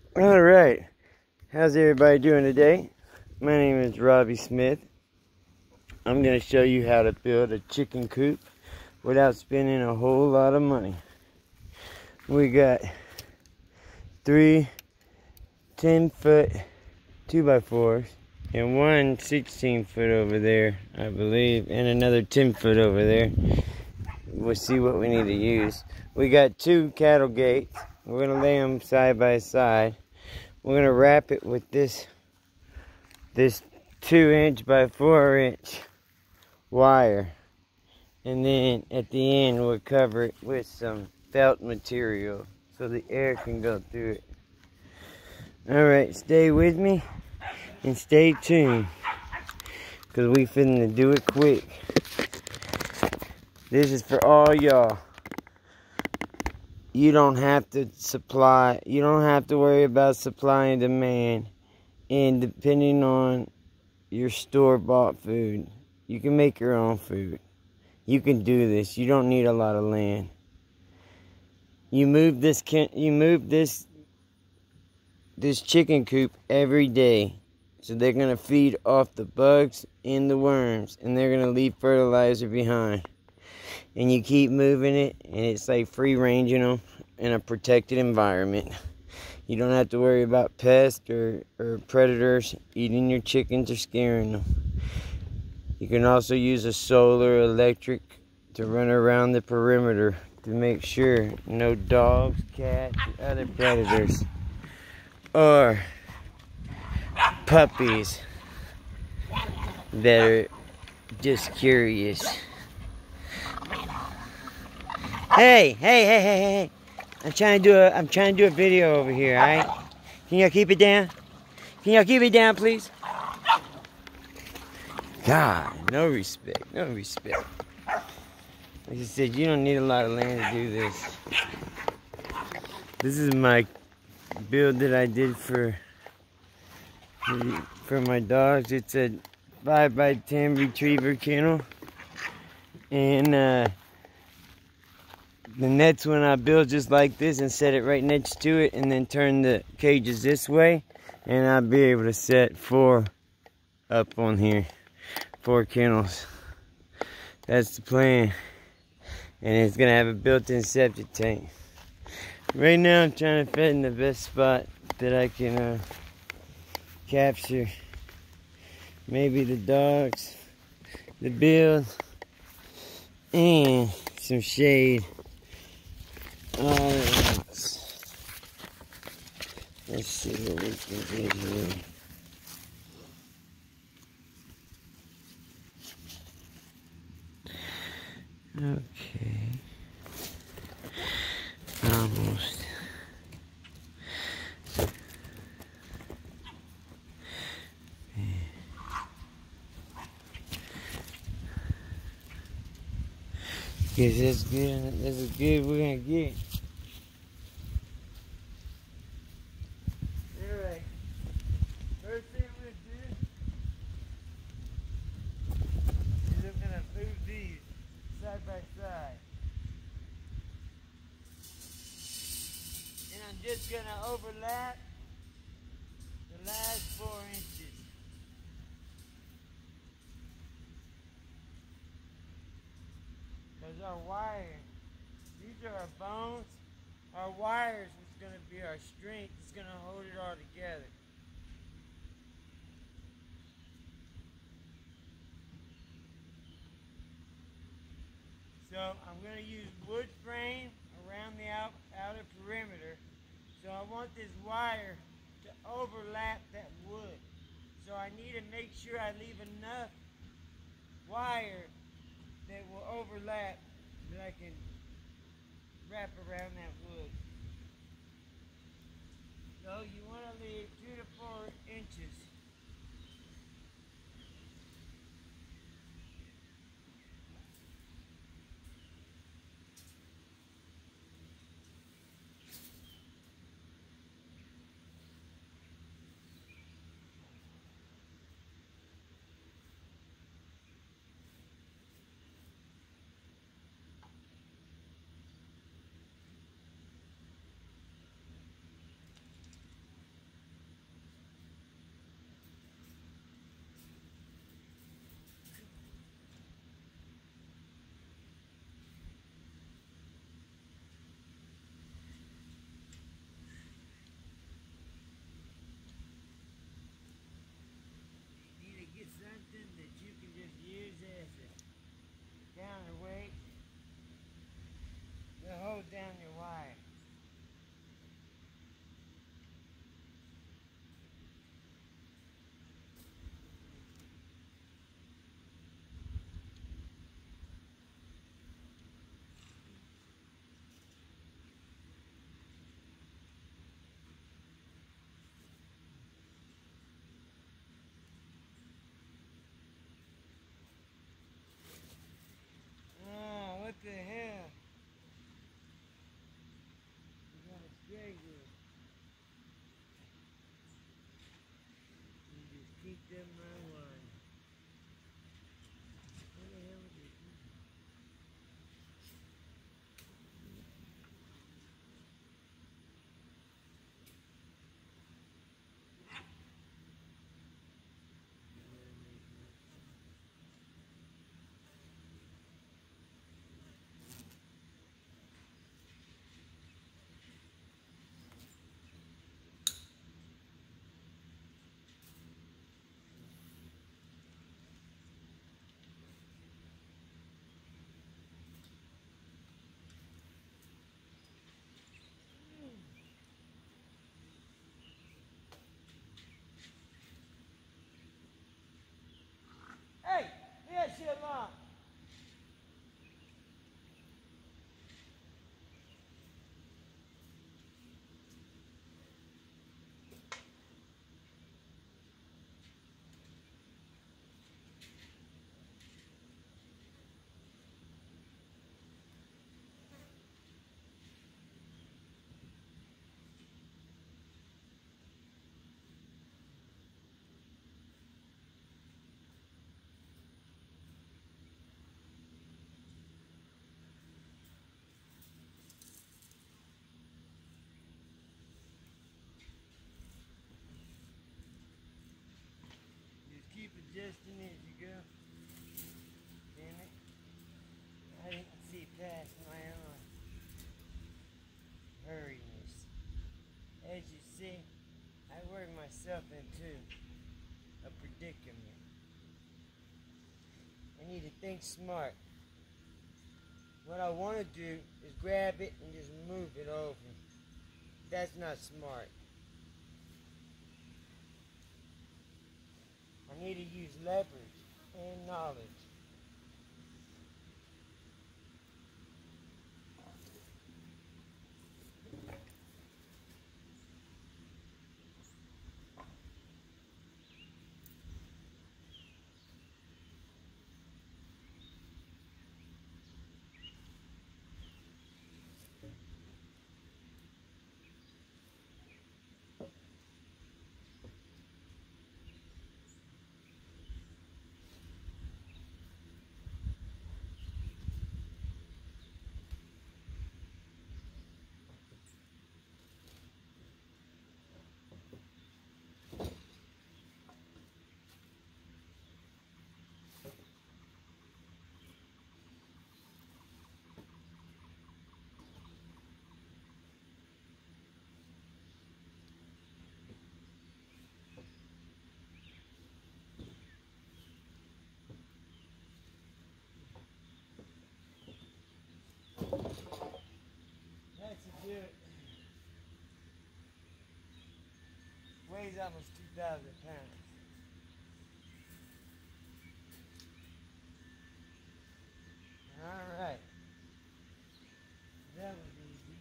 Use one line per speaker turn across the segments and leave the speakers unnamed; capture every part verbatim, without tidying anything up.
All right, how's everybody doing today? My name is Robbie Smith. I'm going to show you how to build a chicken coop without spending a whole lot of money. We got three ten foot two by fours and one sixteen foot over there, I believe, and another ten foot over there. We'll see what we need to use. We got two cattle gates. We're going to lay them side by side. We're going to wrap it with this this two inch by four inch wire, and then at the end we'll cover it with some felt material so the air can go through it. Alright, stay with me and stay tuned, because we finna do it quick. This is for all y'all. You don't have to supply, you don't have to worry about supply and demand, and depending on your store-bought food, you can make your own food. You can do this. You don't need a lot of land. You move this you move this this chicken coop every day, so they're gonna feed off the bugs and the worms, and they're gonna leave fertilizer behind. And you keep moving it, and it's like free ranging them in a protected environment. You don't have to worry about pests or, or predators eating your chickens or scaring them. You can also use a solar electric to run around the perimeter to make sure no dogs, cats, or other predators, or puppies that are just curious. Hey, hey, hey, hey, hey! I'm trying to do a I'm trying to do a video over here. All right? Can y'all keep it down? Can y'all keep it down, please? God, no respect, no respect. Like I said, you don't need a lot of land to do this. This is my build that I did for for my dogs. It's a five by ten retriever kennel, and uh, the next one I built just like this and set it right next to it, and then turn the cages this way, and I'll be able to set four up on here. Four kennels. That's the plan. And it's gonna have a built-in septic tank. Right now I'm trying to fit in the best spot that I can uh, capture. Maybe the dogs, the build, and some shade all at once. Let's see what we can do here. Okay. Almost. Guess that's good. That's as good we're gonna get. Alright. First thing we're gonna do is I'm gonna move these side by side. And I'm just gonna overlap the last four inches. Because our wire, these are our bones. Our wires is gonna be our strength. It's gonna hold it all together. So I'm going to use wood frame around the out, outer perimeter. So I want this wire to overlap that wood. So I need to make sure I leave enough wire that will overlap that I can wrap around that wood. So you want to leave two to four inches. them my wine. What the hell is it? Hey, here's your mom. Just keep adjusting as you go. Damn it. I didn't see past my own hurriness. As you see, I worked myself into a predicament. I need to think smart. What I want to do is grab it and just move it over. That's not smart. I need to use leverage and knowledge. That's a do it. Weighs almost two thousand pounds. Alright. That was easy.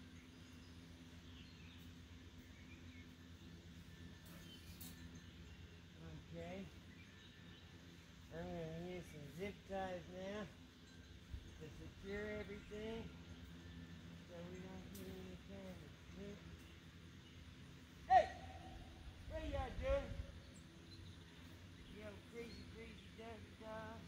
Okay. I'm going to use some zip ties now to secure everything so we don't get any kind of zip. Hey! What y'all doing? You know, crazy, crazy doggy dogs.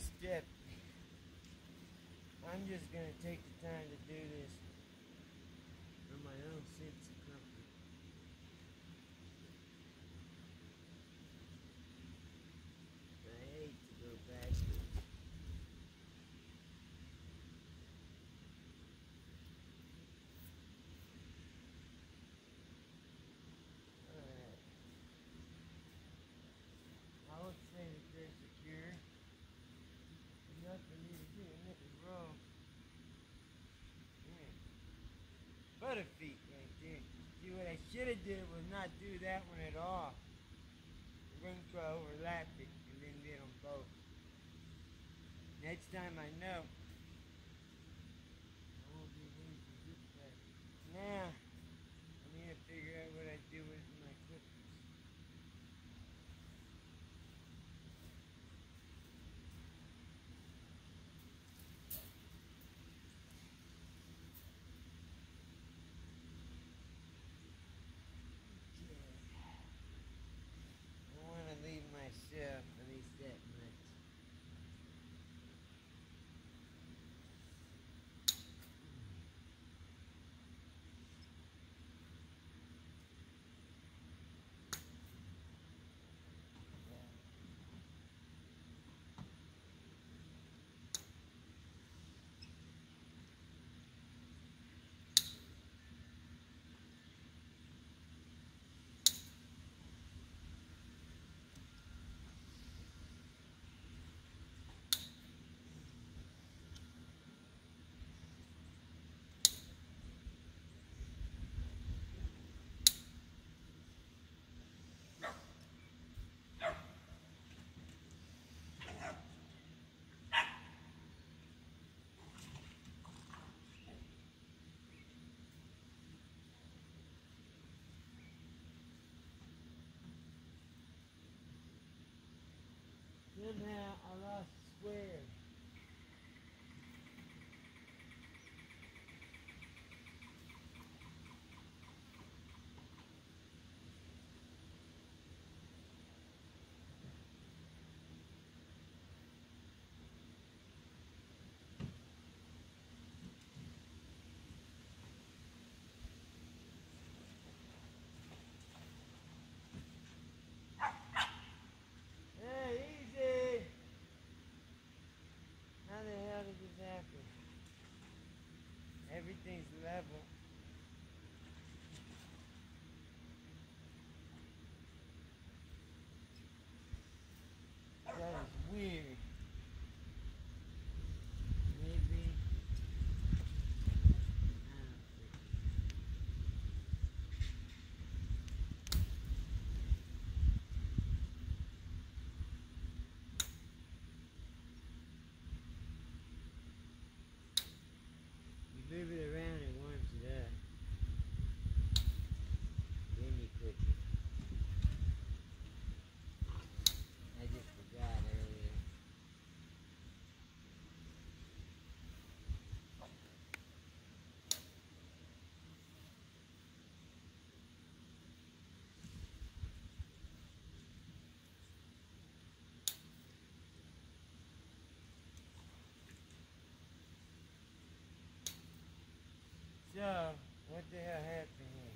step. I'm just going to take the time to do this for my own sense of comfort. I hate to go backwards. Alright. I would say that they're secure. There's nothing you can do, nothing wrong. Yeah. Butterfeet right there. See, what I should have did was not do that one at all. We're going to overlap it and then get them both. Next time I know. I won't be waiting for this back. Now, I need to figure out what I do with my clippers. I want to leave myself at least that much. Somehow I lost the square. Hey, easy! How the hell did this happen? Everything's level. That is weird. Maybe. I don't think. You move it around and warms it up. Then you click it. I just forgot earlier. So, what the hell happened here?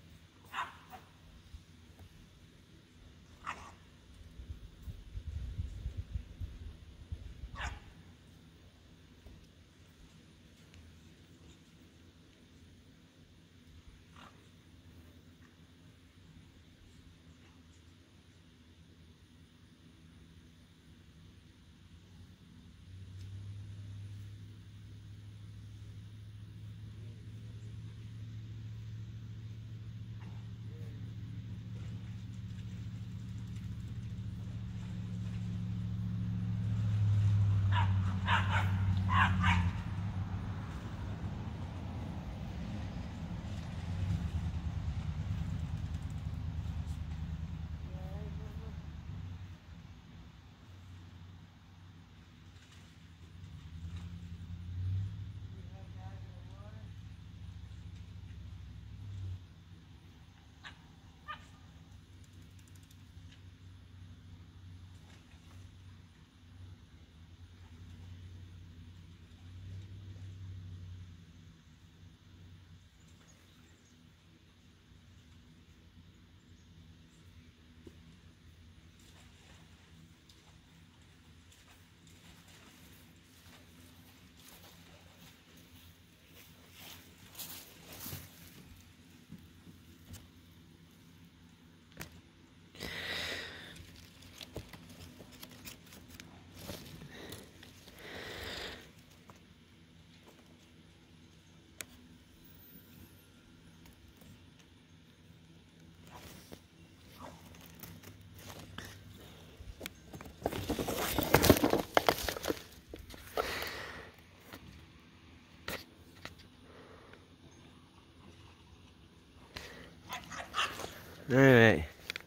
Alright.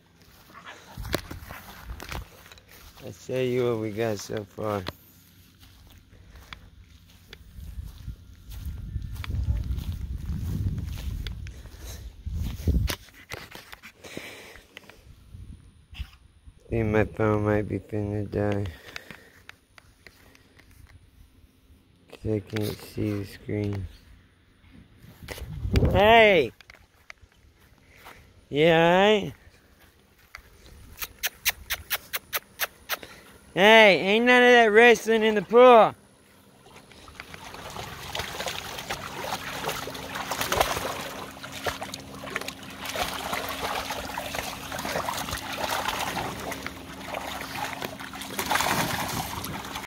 Let's show you what we got so far. I think my phone might be finna die. Cause I can't see the screen. Hey! Yeah, alright? Hey, ain't none of that wrestling in the pool.